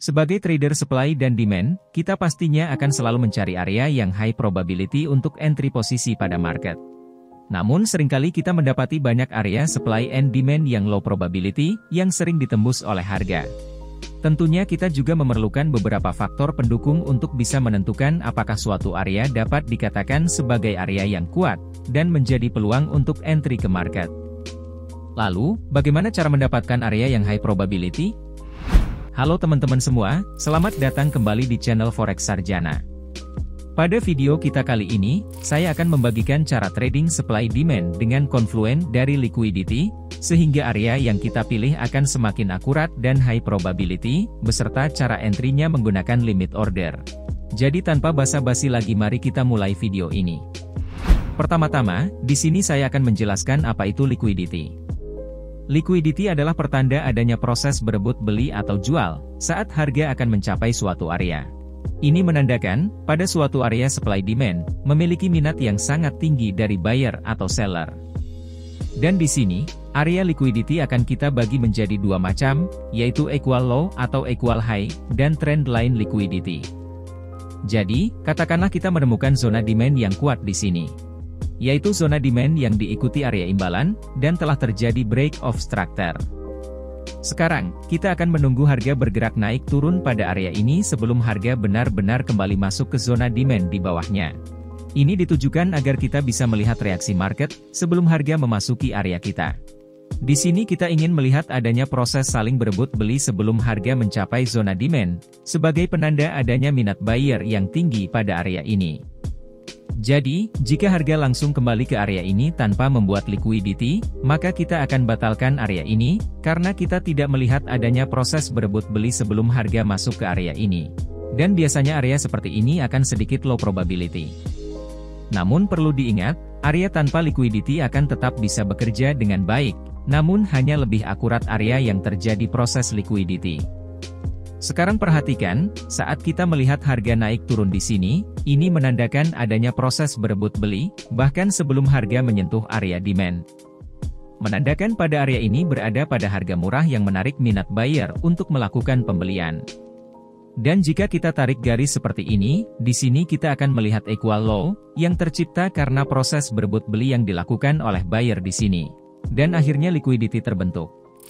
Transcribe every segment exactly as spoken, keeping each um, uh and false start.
Sebagai trader supply dan demand, kita pastinya akan selalu mencari area yang high probability untuk entry posisi pada market. Namun seringkali kita mendapati banyak area supply and demand yang low probability, yang sering ditembus oleh harga. Tentunya kita juga memerlukan beberapa faktor pendukung untuk bisa menentukan apakah suatu area dapat dikatakan sebagai area yang kuat, dan menjadi peluang untuk entry ke market. Lalu, bagaimana cara mendapatkan area yang high probability? Halo teman-teman semua, selamat datang kembali di channel Forex Sarjana. Pada video kita kali ini, saya akan membagikan cara trading supply demand dengan confluence dari liquidity, sehingga area yang kita pilih akan semakin akurat dan high probability, beserta cara entry-nya menggunakan limit order. Jadi tanpa basa-basi lagi, mari kita mulai video ini. Pertama-tama, di sini saya akan menjelaskan apa itu liquidity. Liquidity adalah pertanda adanya proses berebut beli atau jual, saat harga akan mencapai suatu area. Ini menandakan, pada suatu area supply demand, memiliki minat yang sangat tinggi dari buyer atau seller. Dan di sini, area liquidity akan kita bagi menjadi dua macam, yaitu equal low atau equal high, dan trend line liquidity. Jadi, katakanlah kita menemukan zona demand yang kuat di sini, yaitu zona demand yang diikuti area imbalan, dan telah terjadi break of structure. Sekarang, kita akan menunggu harga bergerak naik turun pada area ini sebelum harga benar-benar kembali masuk ke zona demand di bawahnya. Ini ditujukan agar kita bisa melihat reaksi market, sebelum harga memasuki area kita. Di sini kita ingin melihat adanya proses saling berebut beli sebelum harga mencapai zona demand, sebagai penanda adanya minat buyer yang tinggi pada area ini. Jadi, jika harga langsung kembali ke area ini tanpa membuat liquidity, maka kita akan batalkan area ini, karena kita tidak melihat adanya proses berebut beli sebelum harga masuk ke area ini. Dan biasanya area seperti ini akan sedikit low probability. Namun perlu diingat, area tanpa liquidity akan tetap bisa bekerja dengan baik, namun hanya lebih akurat area yang terjadi proses liquidity. Sekarang perhatikan, saat kita melihat harga naik turun di sini, ini menandakan adanya proses berebut beli, bahkan sebelum harga menyentuh area demand. Menandakan pada area ini berada pada harga murah yang menarik minat buyer untuk melakukan pembelian. Dan jika kita tarik garis seperti ini, di sini kita akan melihat equal low, yang tercipta karena proses berebut beli yang dilakukan oleh buyer di sini. Dan akhirnya liquidity terbentuk.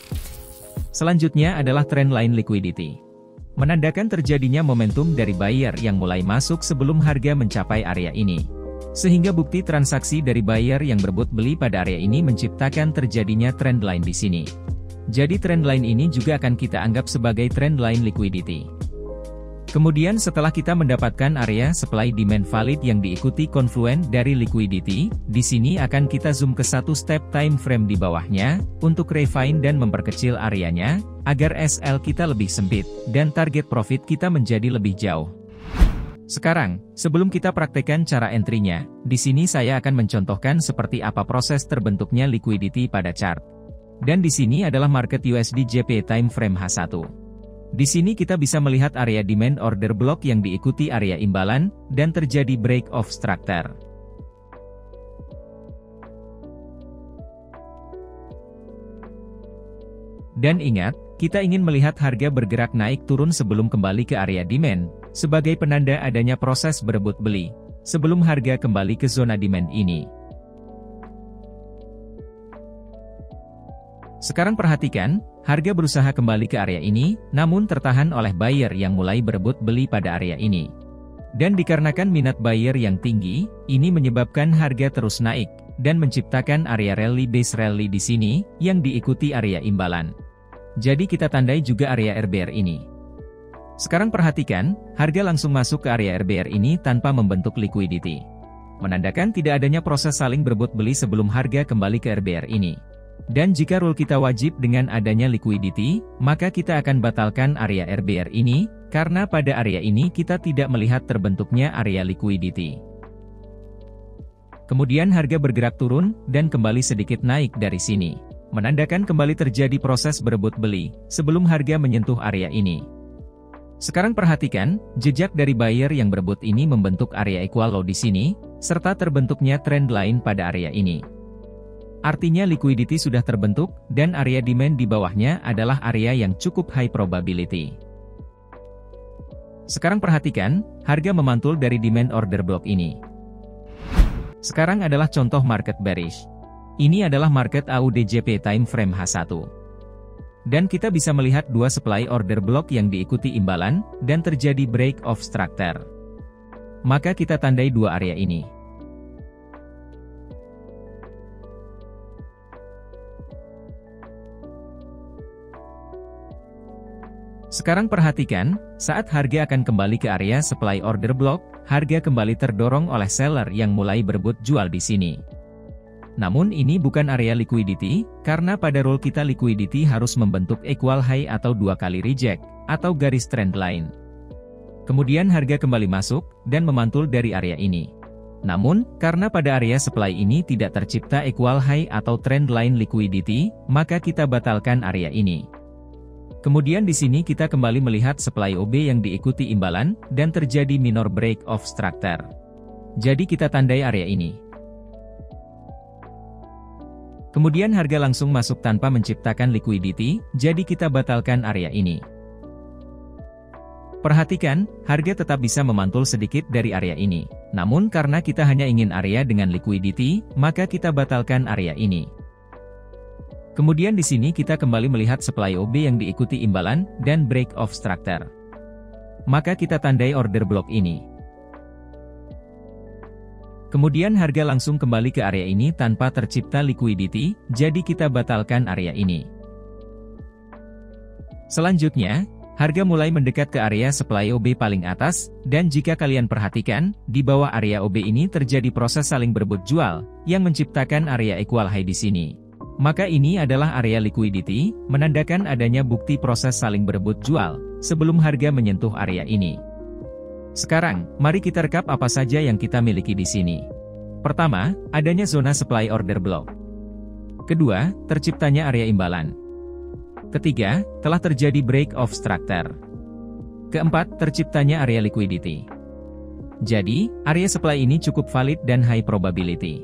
Selanjutnya adalah trend line liquidity. Menandakan terjadinya momentum dari buyer yang mulai masuk sebelum harga mencapai area ini. Sehingga bukti transaksi dari buyer yang berebut beli pada area ini menciptakan terjadinya trend line di sini. Jadi trend line ini juga akan kita anggap sebagai trend line liquidity. Kemudian setelah kita mendapatkan area supply demand valid yang diikuti confluence dari liquidity, di sini akan kita zoom ke satu step time frame di bawahnya, untuk refine dan memperkecil areanya, agar S L kita lebih sempit, dan target profit kita menjadi lebih jauh. Sekarang, sebelum kita praktekkan cara entry-nya, di sini saya akan mencontohkan seperti apa proses terbentuknya liquidity pada chart. Dan di sini adalah market U S D J P time frame H satu. Di sini kita bisa melihat area demand order block yang diikuti area imbalan, dan terjadi break of structure. Dan ingat, kita ingin melihat harga bergerak naik turun sebelum kembali ke area demand, sebagai penanda adanya proses berebut beli, sebelum harga kembali ke zona demand ini. Sekarang perhatikan, harga berusaha kembali ke area ini, namun tertahan oleh buyer yang mulai berebut beli pada area ini. Dan dikarenakan minat buyer yang tinggi, ini menyebabkan harga terus naik, dan menciptakan area rally base rally di sini, yang diikuti area imbalan. Jadi kita tandai juga area R B R ini. Sekarang perhatikan, harga langsung masuk ke area R B R ini tanpa membentuk liquidity. Menandakan tidak adanya proses saling berebut beli sebelum harga kembali ke R B R ini. Dan jika rule kita wajib dengan adanya liquidity, maka kita akan batalkan area R B R ini, karena pada area ini kita tidak melihat terbentuknya area liquidity. Kemudian harga bergerak turun, dan kembali sedikit naik dari sini. Menandakan kembali terjadi proses berebut beli, sebelum harga menyentuh area ini. Sekarang perhatikan, jejak dari buyer yang berebut ini membentuk area equal low di sini, serta terbentuknya trend line pada area ini. Artinya liquidity sudah terbentuk, dan area demand di bawahnya adalah area yang cukup high probability. Sekarang perhatikan, harga memantul dari demand order block ini. Sekarang adalah contoh market bearish. Ini adalah market A U D J P time frame H satu. Dan kita bisa melihat dua supply order block yang diikuti imbalan, dan terjadi break of structure. Maka kita tandai dua area ini. Sekarang perhatikan, saat harga akan kembali ke area supply order block, harga kembali terdorong oleh seller yang mulai berebut jual di sini. Namun ini bukan area liquidity, karena pada rule kita liquidity harus membentuk equal high atau dua kali reject, atau garis trend line. Kemudian harga kembali masuk, dan memantul dari area ini. Namun, karena pada area supply ini tidak tercipta equal high atau trend line liquidity, maka kita batalkan area ini. Kemudian di sini kita kembali melihat supply O B yang diikuti imbalan, dan terjadi minor break of structure. Jadi kita tandai area ini. Kemudian harga langsung masuk tanpa menciptakan liquidity, jadi kita batalkan area ini. Perhatikan, harga tetap bisa memantul sedikit dari area ini. Namun karena kita hanya ingin area dengan liquidity, maka kita batalkan area ini. Kemudian di sini kita kembali melihat supply O B yang diikuti imbalan, dan break of structure. Maka kita tandai order block ini. Kemudian harga langsung kembali ke area ini tanpa tercipta liquidity, jadi kita batalkan area ini. Selanjutnya, harga mulai mendekat ke area supply O B paling atas, dan jika kalian perhatikan, di bawah area O B ini terjadi proses saling berebut jual, yang menciptakan area equal high di sini. Maka ini adalah area liquidity, menandakan adanya bukti proses saling berebut jual, sebelum harga menyentuh area ini. Sekarang, mari kita rekap apa saja yang kita miliki di sini. Pertama, adanya zona supply order block. Kedua, terciptanya area imbalan. Ketiga, telah terjadi break of structure. Keempat, terciptanya area liquidity. Jadi, area supply ini cukup valid dan high probability.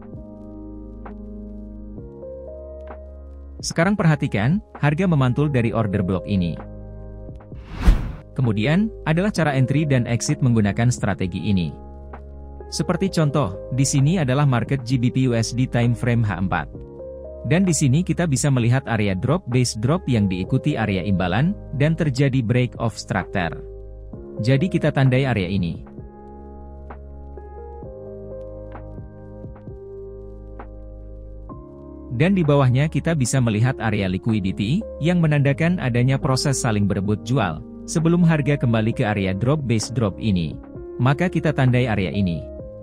Sekarang perhatikan, harga memantul dari order block ini. Kemudian, adalah cara entry dan exit menggunakan strategi ini. Seperti contoh, di sini adalah market G B P U S D time frame H empat. Dan di sini kita bisa melihat area drop base drop yang diikuti area imbalan, dan terjadi break of structure. Jadi kita tandai area ini. Dan di bawahnya kita bisa melihat area liquidity, yang menandakan adanya proses saling berebut jual, sebelum harga kembali ke area drop base drop ini. Maka kita tandai area ini.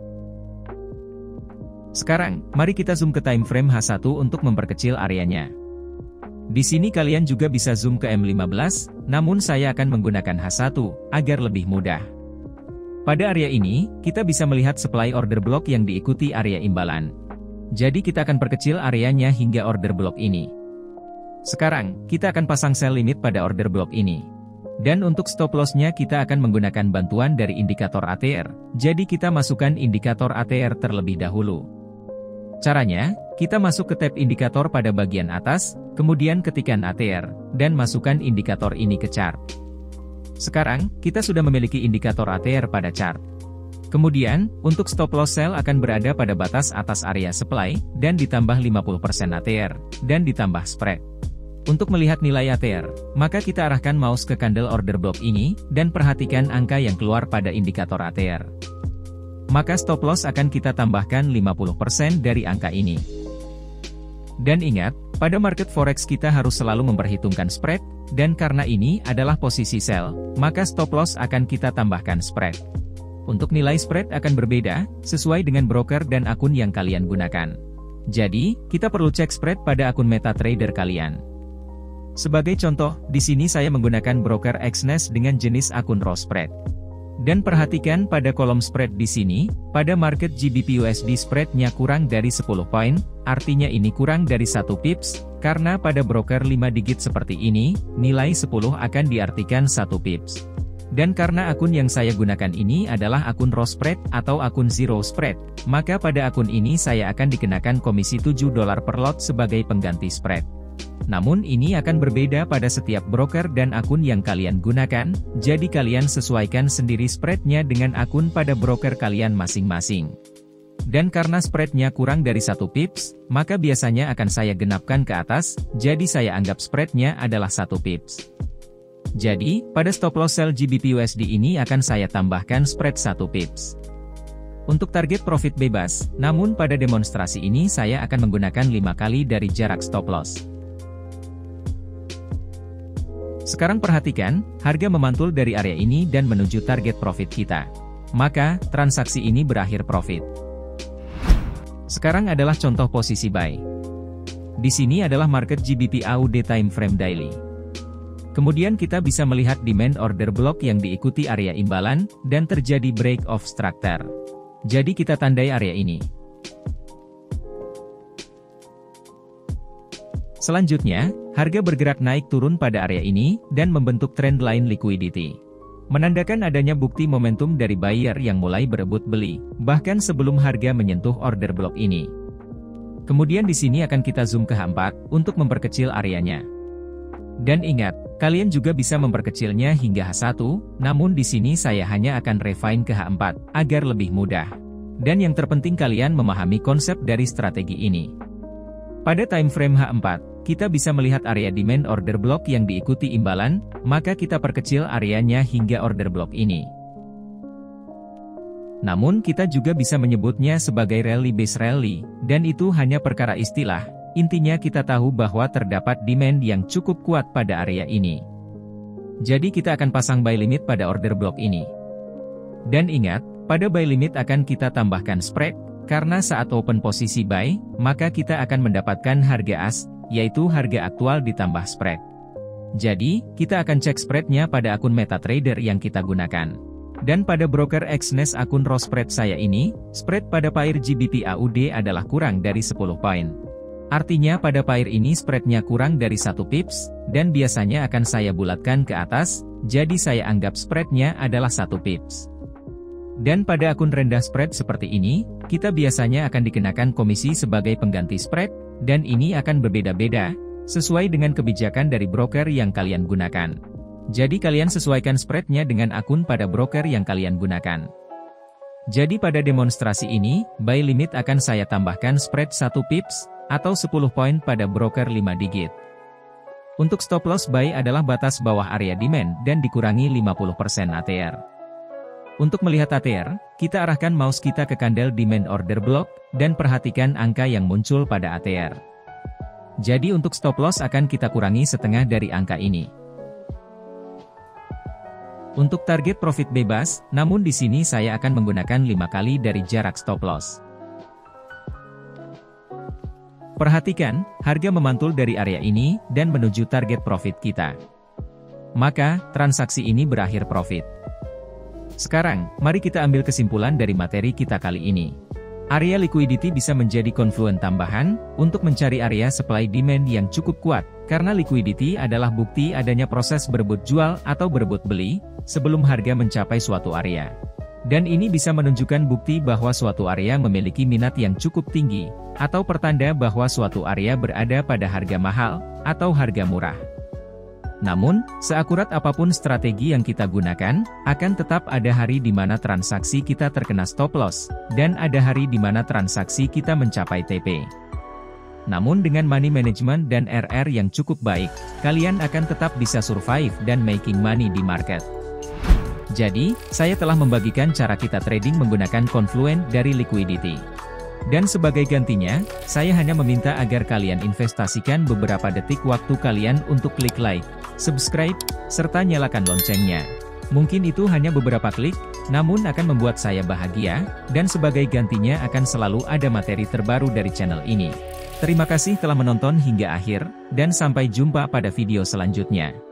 Sekarang, mari kita zoom ke time frame H satu untuk memperkecil areanya. Di sini kalian juga bisa zoom ke M lima belas, namun saya akan menggunakan H satu, agar lebih mudah. Pada area ini, kita bisa melihat supply order block yang diikuti area imbalan. Jadi kita akan perkecil areanya hingga order block ini. Sekarang, kita akan pasang sell limit pada order block ini. Dan untuk stop loss-nya kita akan menggunakan bantuan dari indikator A T R, jadi kita masukkan indikator A T R terlebih dahulu. Caranya, kita masuk ke tab indikator pada bagian atas, kemudian ketikkan A T R, dan masukkan indikator ini ke chart. Sekarang, kita sudah memiliki indikator A T R pada chart. Kemudian, untuk stop loss sell akan berada pada batas atas area supply, dan ditambah lima puluh persen A T R, dan ditambah spread. Untuk melihat nilai A T R, maka kita arahkan mouse ke candle order block ini, dan perhatikan angka yang keluar pada indikator A T R. Maka stop loss akan kita tambahkan lima puluh persen dari angka ini. Dan ingat, pada market forex kita harus selalu memperhitungkan spread, dan karena ini adalah posisi sell, maka stop loss akan kita tambahkan spread. Untuk nilai spread akan berbeda, sesuai dengan broker dan akun yang kalian gunakan. Jadi, kita perlu cek spread pada akun MetaTrader kalian. Sebagai contoh, di sini saya menggunakan broker Exness dengan jenis akun raw spread. Dan perhatikan pada kolom spread di sini, pada market G B P U S D spreadnya kurang dari sepuluh poin, artinya ini kurang dari satu pips, karena pada broker lima digit seperti ini, nilai sepuluh akan diartikan satu pips. Dan karena akun yang saya gunakan ini adalah akun raw spread atau akun zero spread, maka pada akun ini saya akan dikenakan komisi tujuh dolar per lot sebagai pengganti spread. Namun ini akan berbeda pada setiap broker dan akun yang kalian gunakan, jadi kalian sesuaikan sendiri spreadnya dengan akun pada broker kalian masing-masing. Dan karena spreadnya kurang dari satu pips, maka biasanya akan saya genapkan ke atas, jadi saya anggap spreadnya adalah satu pips. Jadi, pada stop loss sell G B P U S D ini akan saya tambahkan spread satu pips. Untuk target profit bebas, namun pada demonstrasi ini saya akan menggunakan lima kali dari jarak stop loss. Sekarang perhatikan, harga memantul dari area ini dan menuju target profit kita. Maka, transaksi ini berakhir profit. Sekarang adalah contoh posisi buy. Di sini adalah market G B P A U D time frame daily. Kemudian kita bisa melihat demand order block yang diikuti area imbalan, dan terjadi break of structure. Jadi kita tandai area ini. Selanjutnya, harga bergerak naik turun pada area ini, dan membentuk trend line liquidity. Menandakan adanya bukti momentum dari buyer yang mulai berebut beli, bahkan sebelum harga menyentuh order block ini. Kemudian di sini akan kita zoom ke H empat, untuk memperkecil areanya. Dan ingat, kalian juga bisa memperkecilnya hingga H satu, namun di sini saya hanya akan refine ke H empat, agar lebih mudah. Dan yang terpenting kalian memahami konsep dari strategi ini. Pada time frame H empat, kita bisa melihat area demand order block yang diikuti imbalan, maka kita perkecil areanya hingga order block ini. Namun kita juga bisa menyebutnya sebagai rally base rally, dan itu hanya perkara istilah, intinya kita tahu bahwa terdapat demand yang cukup kuat pada area ini. Jadi kita akan pasang buy limit pada order block ini. Dan ingat, pada buy limit akan kita tambahkan spread, karena saat open posisi buy, maka kita akan mendapatkan harga as, yaitu harga aktual ditambah spread. Jadi, kita akan cek spreadnya pada akun MetaTrader yang kita gunakan. Dan pada broker Exness akun raw spread saya ini, spread pada pair G B P A U D adalah kurang dari sepuluh poin. Artinya pada pair ini spreadnya kurang dari satu pips, dan biasanya akan saya bulatkan ke atas, jadi saya anggap spreadnya adalah satu pips. Dan pada akun rendah spread seperti ini, kita biasanya akan dikenakan komisi sebagai pengganti spread, dan ini akan berbeda-beda, sesuai dengan kebijakan dari broker yang kalian gunakan. Jadi kalian sesuaikan spreadnya dengan akun pada broker yang kalian gunakan. Jadi pada demonstrasi ini, buy limit akan saya tambahkan spread satu pips, atau sepuluh poin pada broker lima digit. Untuk stop loss buy adalah batas bawah area demand dan dikurangi lima puluh persen A T R. Untuk melihat A T R, kita arahkan mouse kita ke candle demand order block, dan perhatikan angka yang muncul pada A T R. Jadi untuk stop loss akan kita kurangi setengah dari angka ini. Untuk target profit bebas, namun di sini saya akan menggunakan lima kali dari jarak stop loss. Perhatikan, harga memantul dari area ini, dan menuju target profit kita. Maka, transaksi ini berakhir profit. Sekarang, mari kita ambil kesimpulan dari materi kita kali ini. Area liquidity bisa menjadi konfluen tambahan, untuk mencari area supply demand yang cukup kuat, karena liquidity adalah bukti adanya proses berebut jual atau berebut beli, sebelum harga mencapai suatu area. Dan ini bisa menunjukkan bukti bahwa suatu area memiliki minat yang cukup tinggi, atau pertanda bahwa suatu area berada pada harga mahal, atau harga murah. Namun, seakurat apapun strategi yang kita gunakan, akan tetap ada hari di mana transaksi kita terkena stop loss, dan ada hari di mana transaksi kita mencapai T P. Namun dengan money management dan R R yang cukup baik, kalian akan tetap bisa survive dan making money di market. Jadi, saya telah membagikan cara kita trading menggunakan confluent dari liquidity. Dan sebagai gantinya, saya hanya meminta agar kalian investasikan beberapa detik waktu kalian untuk klik like, subscribe, serta nyalakan loncengnya. Mungkin itu hanya beberapa klik, namun akan membuat saya bahagia, dan sebagai gantinya akan selalu ada materi terbaru dari channel ini. Terima kasih telah menonton hingga akhir, dan sampai jumpa pada video selanjutnya.